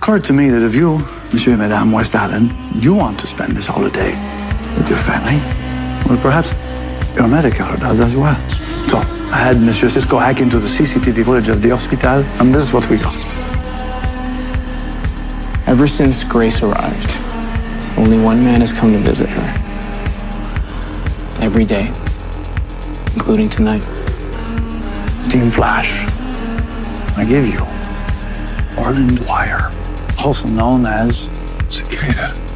occurred to me that if you, Monsieur and Madame West Allen, you want to spend this holiday with your family, well, perhaps your medical does as well. So I had Monsieur Cisco hack into the CCTV footage of the hospital, and this is what we got. Ever since Grace arrived, only one man has come to visit her. Every day, including tonight. Team Flash, I give you Orland Dwyer, also known as Cicada.